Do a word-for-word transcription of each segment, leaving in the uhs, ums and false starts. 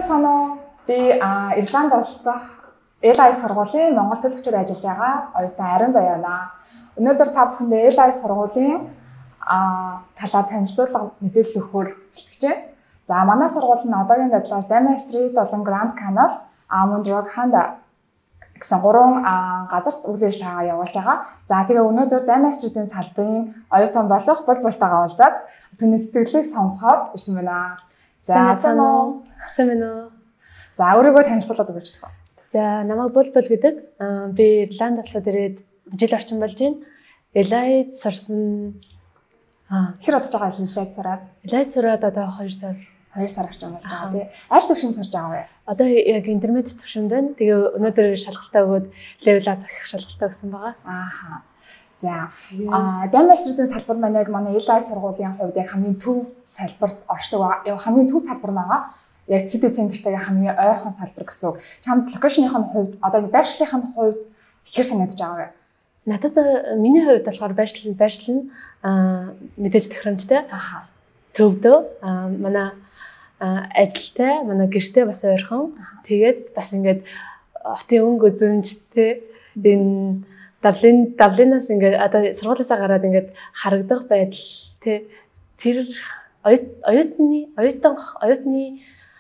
цаана би Ирланд улс дахь эл ай сургуулийн Монгол төлөвчөөр ажиллаж байгаа оюутан Арин Заяана. Өнөөдөр та бүхэндээ эл ай сургуулийн талаар танилцуулга мэдээлэл өгөхөөр бэлтгэж байна. За манай сургууль нь одоогийн байдлаар Dama Street болон Grand Canal, Amundrog Handa гэсэн гурван газарт үйл ажиллагаа явуулж байгаа. За тэгээ өнөөдөр Dama Street-ийн салбарын оюутан болох Булбултайгаа уулзаад түүний сэтгэлийг сонсохоор ирсэн байна. За сайн уу? Сайн байна уу? За өөрийгөө танилцуулаад өгөөч. За намайг Булбул гэдэг. Би Ирланд улсад ирээд жил орчим болж байна. эл ай сурсан аа хэр удаж байгаа эл ай сураад? эл ай сураад одоо хоёр сар хоёр сар орчим болж байгаа тий. Аль төвшин сурж байгаа вэ? Одоо яг интермедиат төвшөнд байна. Тэгээ өнөөдөр шалгалтаа өгөөд level up гэх шалгалтаа өгсөн байгаа. Ааха. За а Dama Street-ийн салбар маань яг манай эл ай сургуулийн хувьд яг хамгийн төв салбарт оршдог байгаа. Хамгийн төв салбар байгаа. Яг city center-тэй хамгийн ойрхон салбар гэсэн үг. Чамд локейшныхын хувьд одоо байршлахын хувьд хэр санагдаж байгаа вэ? Надад миний хувьд болохоор байршил байршил нь мэдээж тохиромжтой. Төвдөө манай ажилтай, манай гэртэй бас ойрхон. Тэгээд бас ингээд хотын өнгө зөнжтэй энэ Давлин Давлинаас ингээд одоо сургуулиасаа гараад ингээд харагдах байдал тий тэр оюутны оюутан оюутны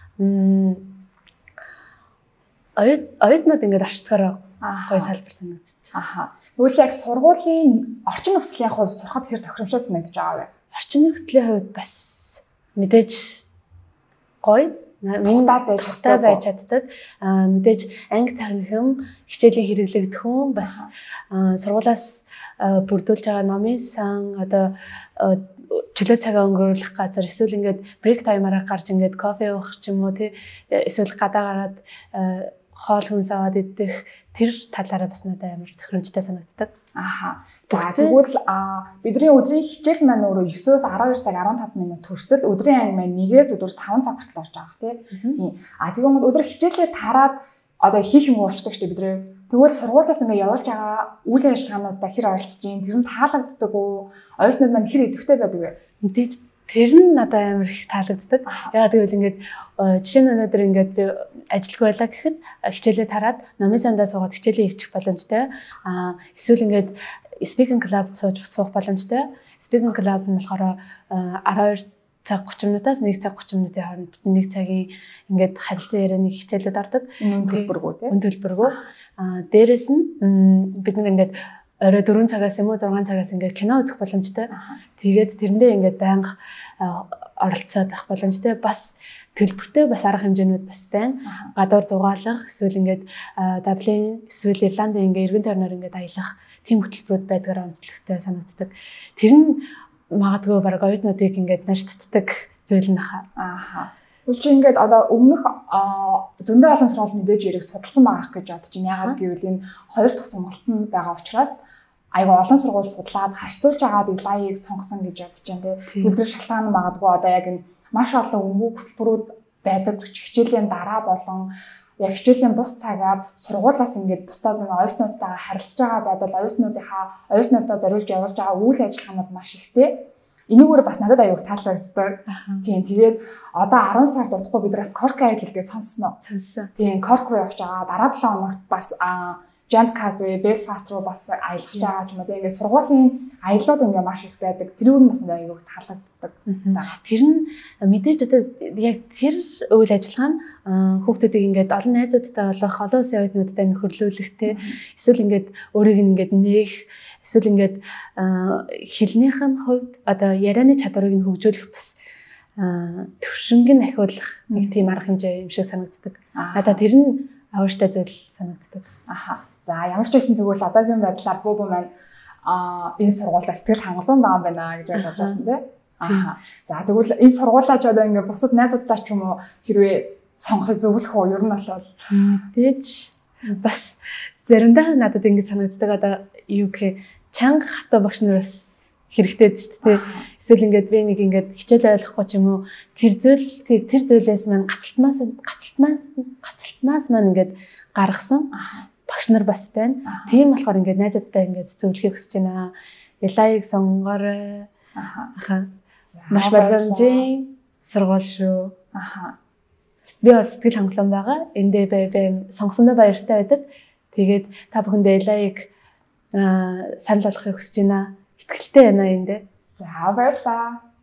оюут оюутнууд ингээд орчдгороо гоё салбар санагдчих. Аха. Тэгвэл яг сургуулийн орчин нөхцөлийн хувьд сурахад хэр тохиромжтой санагдаж байгаа вэ? Орчин нөхцөлийн хувьд бас мэдээж гоё Минтаа байж чадтай байж чаддаг. Аа мэдээж анги тархим хичээлийн хэрэглэгдэх хүн бас сургуулаас бүрдүүлж байгаа номын сан одоо чөлөө цагаа өнгөрүүлэх газар эсвэл ингээд брейк таймаараа гарч ингээд кофе уух ч юм уу тий эсвэл гадаа гараад хоол хүнс аваад идэх тэр талаараа бас надад амар тохиромжтой санагддаг. Аха. За тэгвэл бидний өдрийн хичээл маань өөрөө есөөс арван хоёр цаг арван тав минут хүртэл өдрийн анги маань нэгээс өдөр таван цаг хүртэл орж байгаа тийм. А тэгвэл өдөр хичээлээ тараад одоо хийх юм болчдаг шүү дээ бидний. Тэгвэл сургуулиас ингээ явуулж байгаа үйл ажиллагаануудаа хэр оролцож юм тэр нь таалагддаг уу? Оюутнууд маань хэр идэвхтэй байдаг вэ? Мэдээж тэр нь надад амар их таалагддаг. Яагаад гэвэл ингээд жишээ нь өнөөдөр ингээд би ажилгүй байлаа гэхэд хичээлээ тараад номын сандаа суугаад хичээлээ хийчих боломжтой. А эсвэл ингээд speaking club сууж суух боломжтой. Speaking club нь болохоор арван хоёр цаг гучин минутаас нэг цаг гучин минутын хооронд нэг цагийн ингээд харилцан ярианы хичээлүүд ордог. Энэ төлбөргүй тийм. Энэ төлбөргүй. А дээрэс нь бид нэг ингээд орой дөрвөн цагаас юм уу зургаан цагаас ингээд кино үзэх боломжтой. Тэгээд тэрэндээ ингээд байнга оролцоод авах боломжтой. Бас төлбөртэй бас арга хэмжээнүүд бас байна. Гадуур зугаалах эсвэл ингээд Даблин эсвэл Ирландын ингээд эргэн тойрноор ингээд аялах тийм хөтөлбөрүүд байдгаараа онцлогтой санагддаг. Тэр нь магадгүй баг оюутнуудыг ингээд нааш татдаг зүйл нь хаа. Ааха. Үгүй чи ингээд одоо өмнөх зөндөө олон сургууль мэдээж яриг судалсан байгаа гэж бодож байна. Яагаад гэвэл энэ хоёр дахь сонголтод байгаа учраас айгүй олон сургууль судлаад харьцуулж агаад эл ай-ыг сонгосон гэж бодож байна. Тэгвэл тэр шалтгаан магадгүй одоо яг энэ маш олон өнгөө хөтөлбөрүүд байдаг хичээлийн дараа болон яг хичээлийн бус цагаар сургуулиас ингээд бусдад нэг оюутнуудтайгаа харилцаж байгаа байдал оюутнуудынхаа оюутнуудаа зориулж явуулж байгаа үйл ажиллагаанууд маш ихтэй. Энэгээр бас надад аюул таалагддаг. Тийм тэгээд одоо арван сар дутхгүй бидраас корк аялалгээ сонсноо. Сонссон. Тийм корк руу явж байгаа. Дараа долоо хоногт бас Jantcasway, Belfast руу бас аялах гэж байгаа юм. Тэгээд ингээд сургуулийн аяллууд ингээд маш их байдаг. Тэр нь бас надад аюул таалагддаг. Тэр нь мэдээж одоо яг тэр үйл ажиллагаа нь хүүхдүүдийг ингээд олон найзуудтай болох, олон улсын оюутнуудтай нөхөрлүүлэх те эсвэл ингээд өөрийг ингээд нээх эсвэл ингээд хэлнийх нь хувьд одоо ярианы чадварыг нь хөгжүүлэх бас төвшинг нь ахиулах нэг тийм арга хэмжээ юм шиг санагддаг. Надад тэр нь авааштай зүйл санагддаг. Аха. За ямар ч байсан тэгвэл одоогийн байдлаар бөөгөө маань энэ сургуультай сэтгэл хангалуун байгаа юм байна гэж ойлгож байна тийм. Аха. За тэгвэл энэ сургуулаач одоо ингээд бусад найзуудтай ч юм уу хэрвээ сонгохыг зөвлөх үү? Ер нь бол мэдээж бас заримдаа надад ингэж санагддаг одоо юу гэх чанга хата багш нараас хэрэгтэй шүү дээ. Эсвэл ингээд би нэг ингээд хичээл ойлгохгүй ч юм уу тэр зүйл тэр зүйлээс маань гацалтнаас гацалтнаас гацалтнаас маань ингээд гаргасан багш нар бас байна. Тийм болохоор ингээд найзуудтай ингээд зөвлөхийг хүсэж байна. эл ай-ыг сонгоорой. Аха. Маш боломжийн сургууль шүү. Аха. би бол сэтгэл хангалуун байгаа. Эндээ би сонгосондоо баяртай байдаг. Тэгээд та бүхэндээ Элаяг санал болгохыг хүсэж байна. Итгэлтэй байна эндээ. За баярлалаа.